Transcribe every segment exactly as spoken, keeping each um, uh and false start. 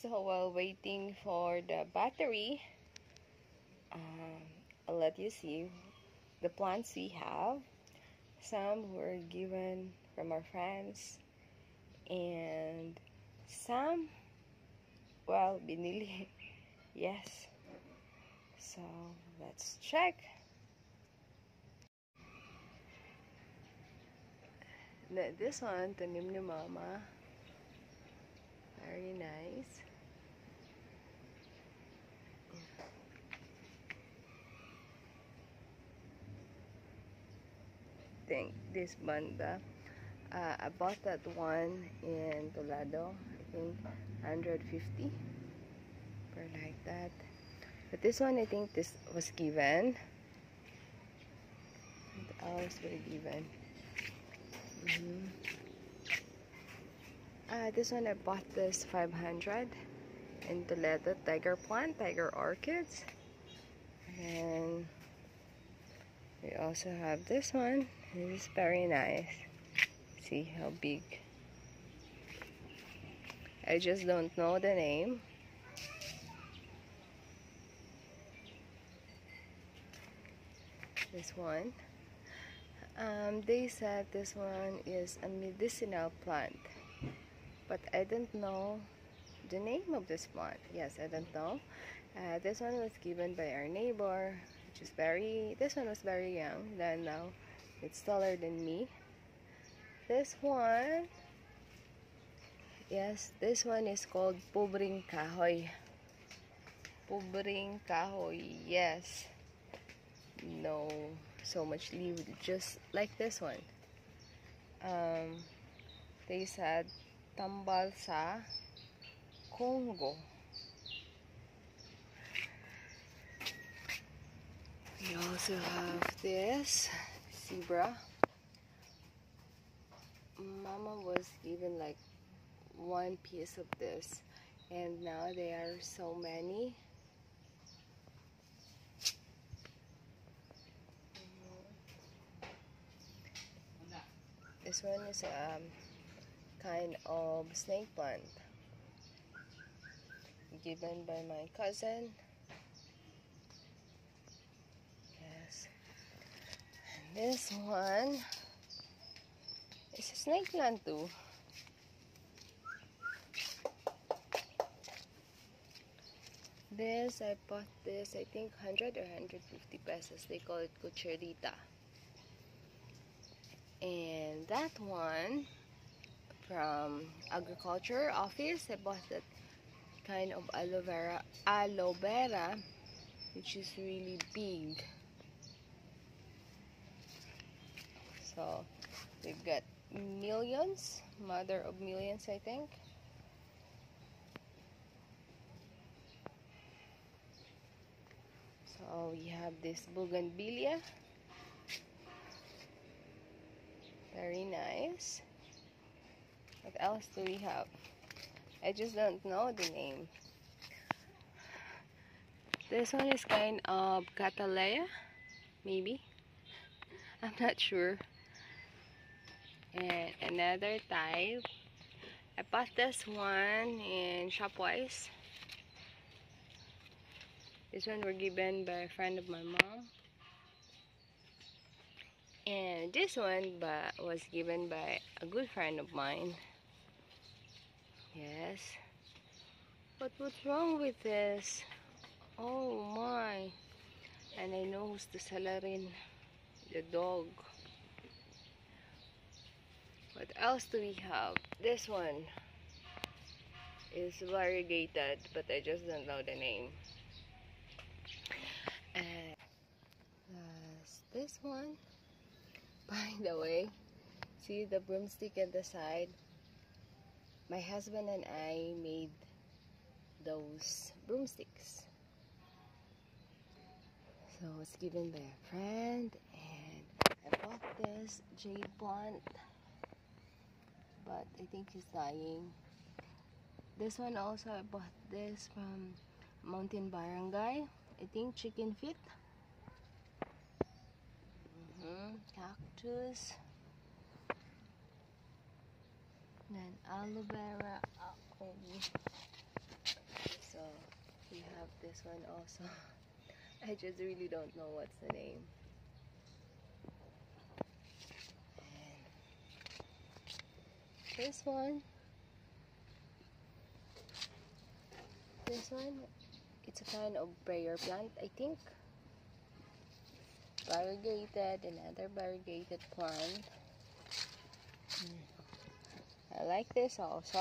So while waiting for the battery, um, I'll let you see the plants we have. Some were given from our friends, and some, well, binili. Yes. So let's check. This one, tanim ni Mama. Very nice. I think this banda. Uh, I bought that one in Toledo. I think one hundred fifty per like that. But this one, I think this was given. What else were given? Mm-hmm. Uh, this one I bought this five hundred in Toledo. Tiger plant, tiger orchids. And we also have this one. This is very nice. See how big. I just don't know the name. This one. Um, they said this one is a medicinal plant, but I don't know the name of this plant. Yes, I don't know. Uh, this one was given by our neighbor, which is very, this one was very young, then now it's taller than me. This one, yes, this one is called Pobreng Kahoy. Pobreng Kahoy, yes. No, so much leaf, just like this one. Um, they said tambal sa Congo. We also have this zebra. Mama was given like one piece of this, and now there are so many. This one is a um, kind of snake plant given by my cousin. Yes. And this one is a snake plant too. This, I bought this, I think one hundred or one hundred fifty pesos. They call it cucharita. And that one from agriculture office, I bought that kind of aloe vera, aloe vera, which is really big. So we've got millions, mother of millions, I think. So we have this bougainvillea. Very nice. What else do we have? I just don't know the name. This one is kind of Catalea, maybe. I'm not sure. And another type. I bought this one in Shopwise. This one were given by a friend of my mom. And this one but was given by a good friend of mine. Yes. But what's wrong with this? Oh my. And I know who's the salarin. The dog. What else do we have? This one is variegated, but I just don't know the name. And uh, this one, by the way, see the broomstick at the side? My husband and I made those broomsticks. So it's given by a friend, and I bought this jade plant, but I think he's dying. This one also, I bought this from Mountain Barangay. I think chicken feet. Mm-hmm. Cactus. Then aloe vera. Oh. So we have this one also. I just really don't know what's the name. And this one, this one, it's a kind of prayer plant, I think. Variegated, another variegated plant. I like this also.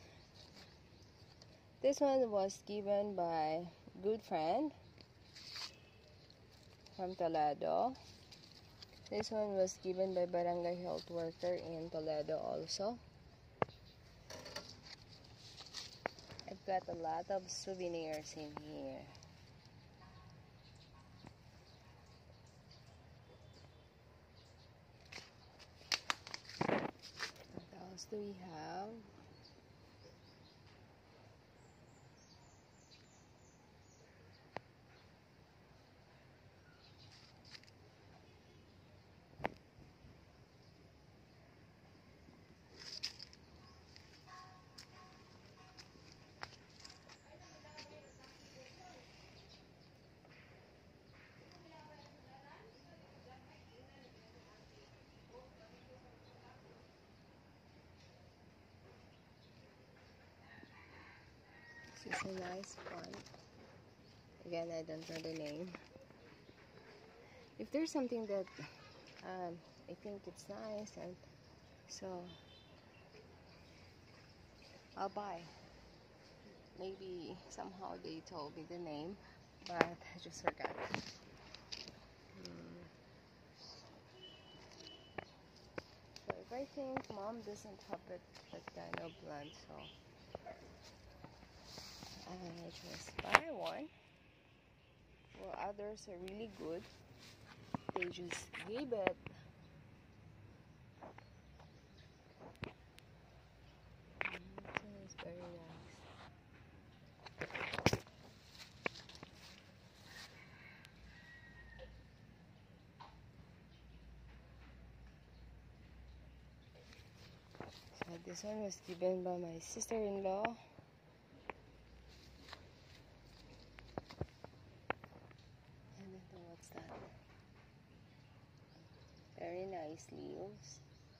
This one was given by good friend from Toledo. This one was given by barangay health worker in Toledo also. I've got a lot of souvenirs in here. What else do we have? This is a nice plant. Again, I don't know the name. If there's something that um, I think it's nice, and so I'll buy. Maybe somehow they told me the name, but I just forgot. Hmm. So if I think mom doesn't have that, that kind of plant, so I just buy one. Well, others are really good. They just give it. Mm, it's very nice. So this one was given by my sister-in-law. I don't know what's that. Very nice leaves.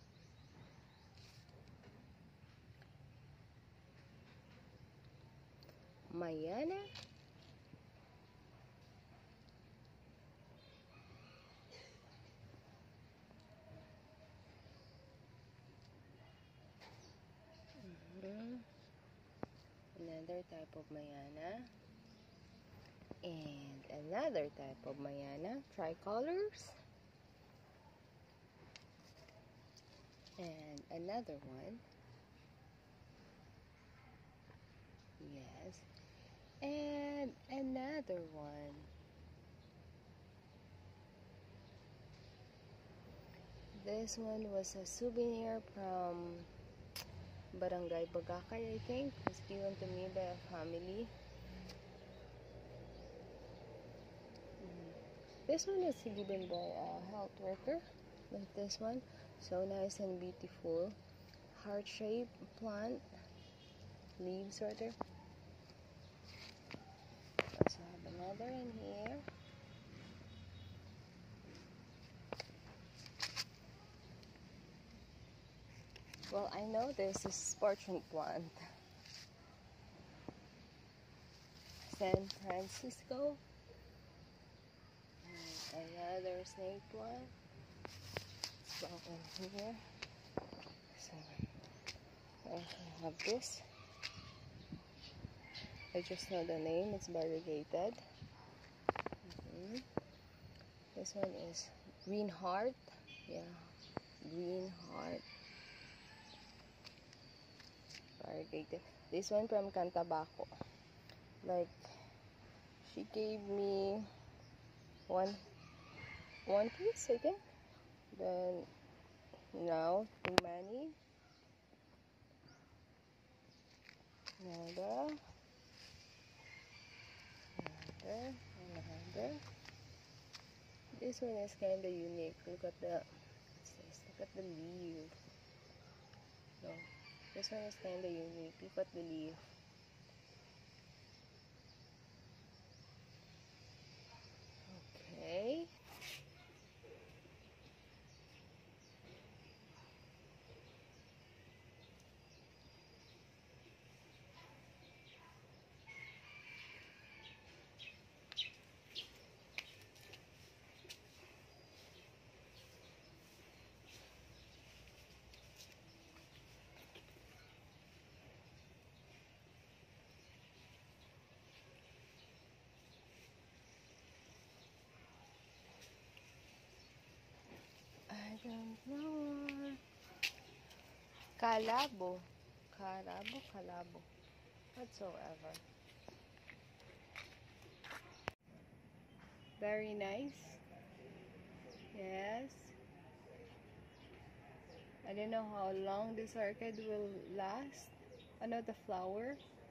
Mayana. Mm-hmm. Another type of Mayana. And another type of Mayana. Tricolors. And another one. Yes. And another one. This one was a souvenir from Barangay Bagakay, I think. It was given to me by a family. Mm. This one was given by a health worker. Like this one. So nice and beautiful. Heart-shaped plant. Leaves rather. Also have another in here. Well, I know this is fortune plant. San Francisco. And another snake plant. It's well in here. So I also have this. I just know the name. It's variegated. Mm-hmm. This one is green heart. Yeah, green heart. Variegated. This one from Cantabaco. Like, she gave me one one piece, I think. Then now too many. Another, another, another. This one is kind of unique. Look at the, what's this? Look at the leaf. No, this one is kind of unique. Look at the leaf. Sunflower. Kalabo. Kalabo, kalabo. Whatsoever. Very nice. Yes. I don't know how long this orchid will last. Ano, the flower?